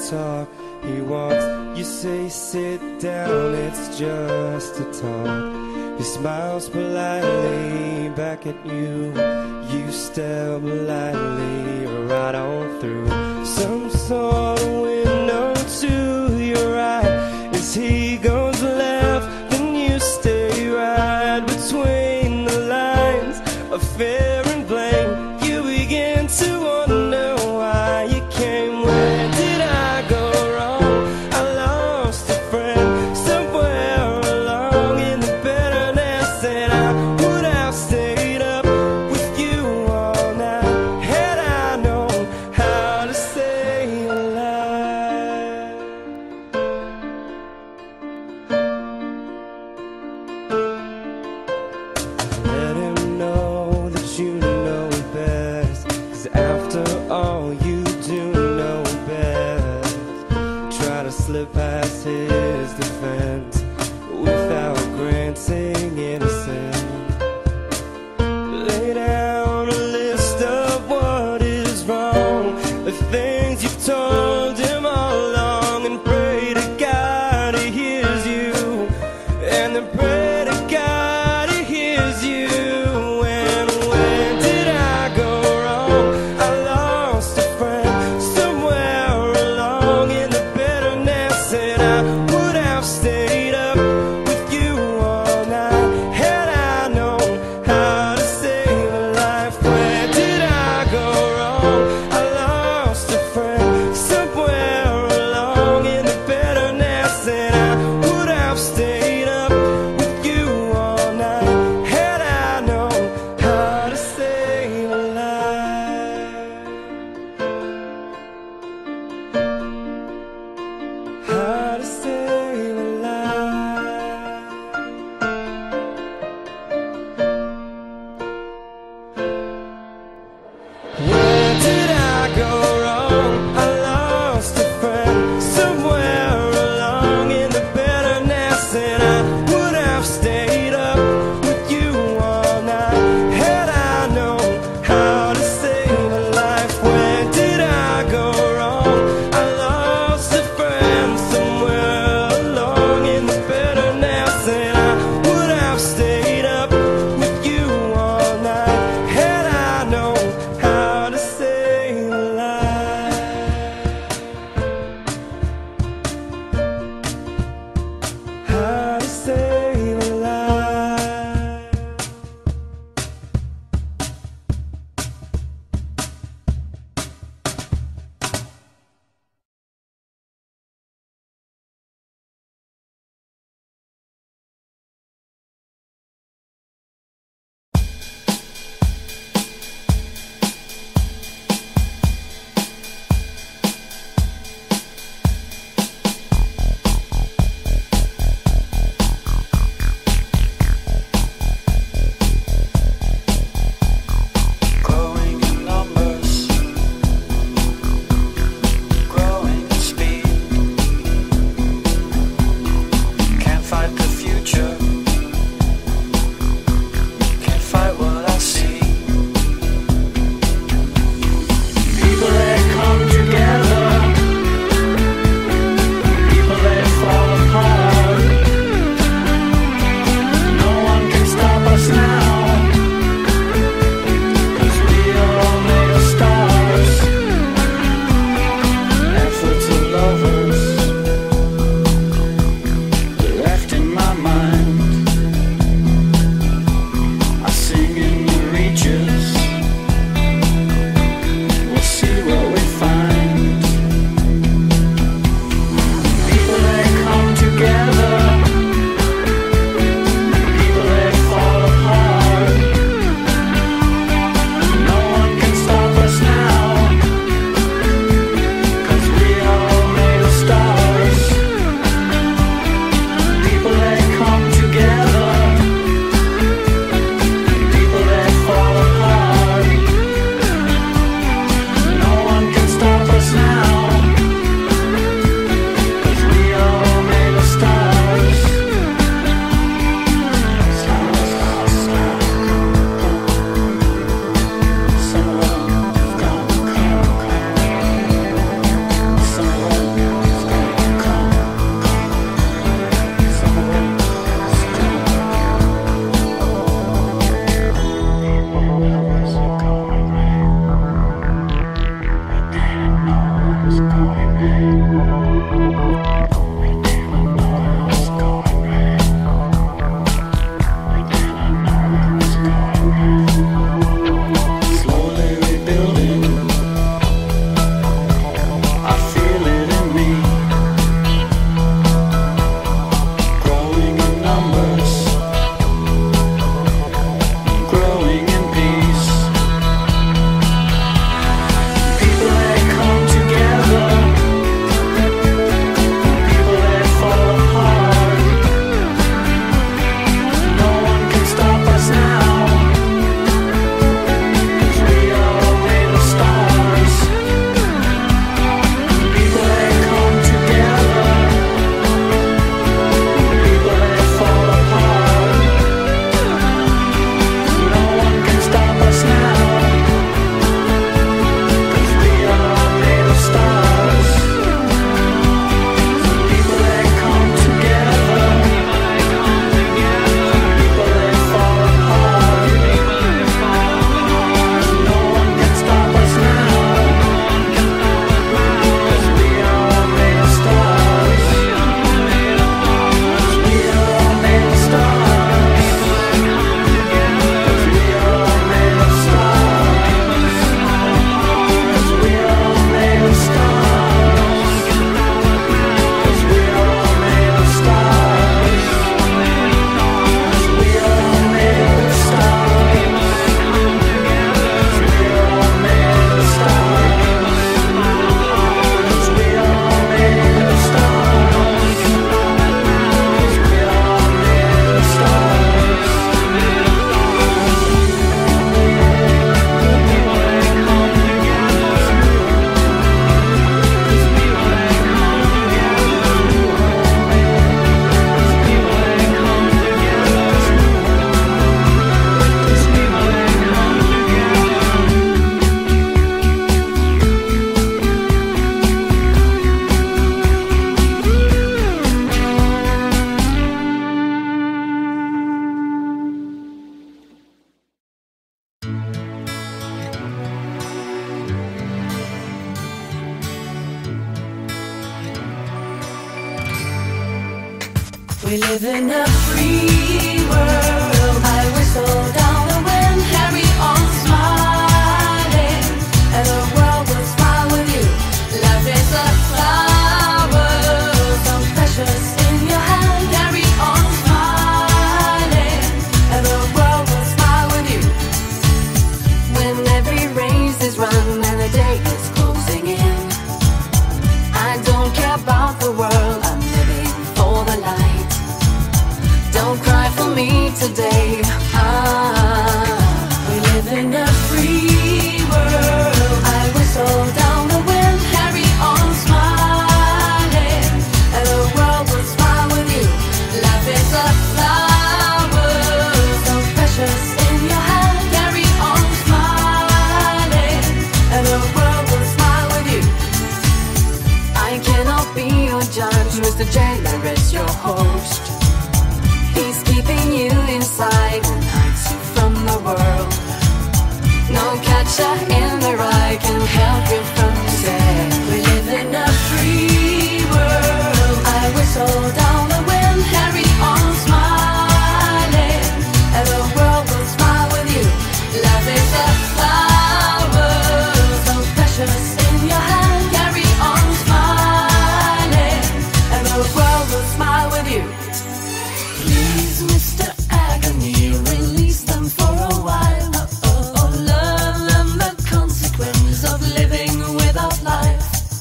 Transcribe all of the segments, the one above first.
talk. He walks, you say sit down, it's just a talk. He smiles politely back at you. You stare politely right on through some sort of window to your right. As he goes left, then you stay right between the lines of fear and blame. You begin to wonder why you came. Where did I go wrong? I lost a friend somewhere along in the bitterness, and I would have stayed up with you all night had I known how to stay alive. Let him know that you know best, 'cause after all you do know best. Try to slip past his defense without granting innocence. Lay down a list of what is wrong, the things you've told him all along, and pray to God he hears you, and then pray to God he hears you. And where did I go wrong? I lost a friend somewhere along in the bitterness, and I would have stayed up with you all night had I known how to save a life. Where did I go wrong? I lost a friend somewhere along in the bitterness, and I would have stayed up with you all night had I known how to save a life. How to save a life. Where did I go wrong? I lost a friend somewhere along in the bitterness, and I would have stayed up with you all night had I known how to save a life. Where did I go wrong? I lost a friend somewhere along in the bitterness, and I would have stayed up with you all night had I known how to save a life. We live in a free world. I whistle down the wind, carry on smiling, and the world will smile with you. Life is a flower, so precious in your hand. Carry on smiling, and the world will smile with you. When every race is run and the day is closing in, I don't care about the world, I'm living for the light. Don't cry for me today. We live in a free world. I whistle down the wind, carry on smiling, and the world will smile with you. Life is a flower, so precious in your hand. Carry on smiling, and the world will smile with you. I cannot be your judge, Mr. Jailer is your host. He's keeping you inside and hides you from the world. No catcher in the rye can help you from despair. We live in a free world. I whistle down the wind, carry on smiling, and the world will smile with you. Love is a flower, so precious in your hand. Carry on smiling, and the world will smile with you. Please, Mr. Agony, release them for a while. Learn them the consequence of living without life.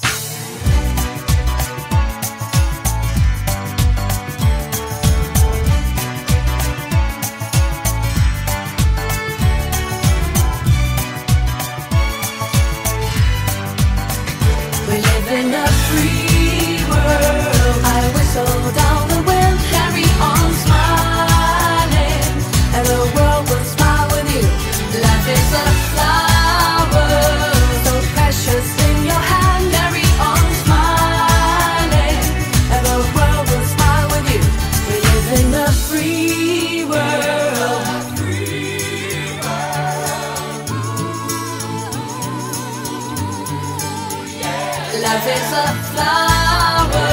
We live in a free world. I whistle down the wind, carry on smiling, and the world will smile with you. Life is a flower, so precious in your hand. Carry on smiling, and the world will smile with you. We live in a free world. Life is a flower.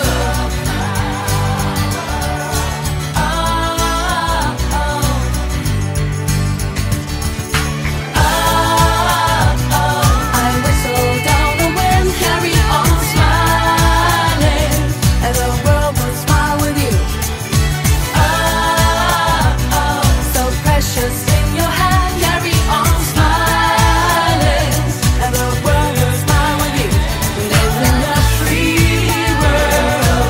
I whistle down the wind, carry on smiling, and the world will smile with you. So precious in your hand, carry on smiling, and the world will smile with you. Live in a free world.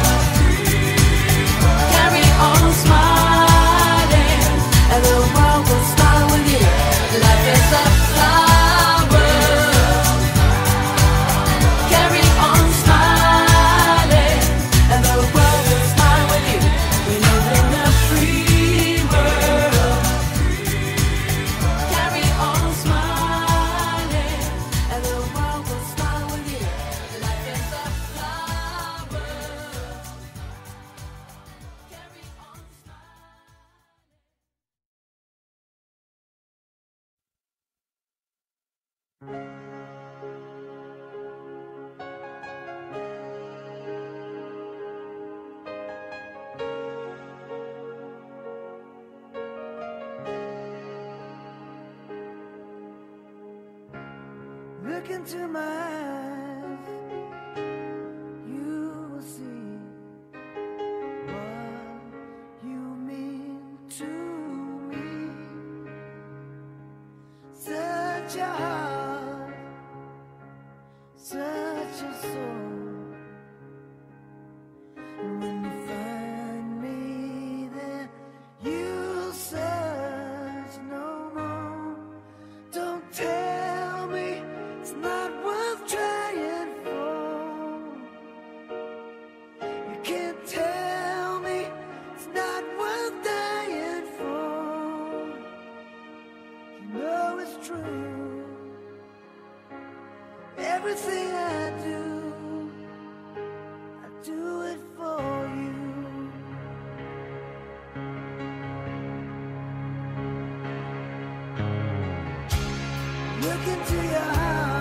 Carry on smiling, and the world will smile with you. Life is a flower. Carry on smiling, and the world will smile with you. We live in a free world. Carry on smiling, and the world will smile with you. Life is a flower. Carry on Look into my eyes, you will see what you mean to me. Such a heart, such a soul. And when you find me there, you'll search no more. Don't tell me it's not worth trying for. You can't tell me it's not worth dying for. You know it's true. Everything I do it for you. Look into your heart.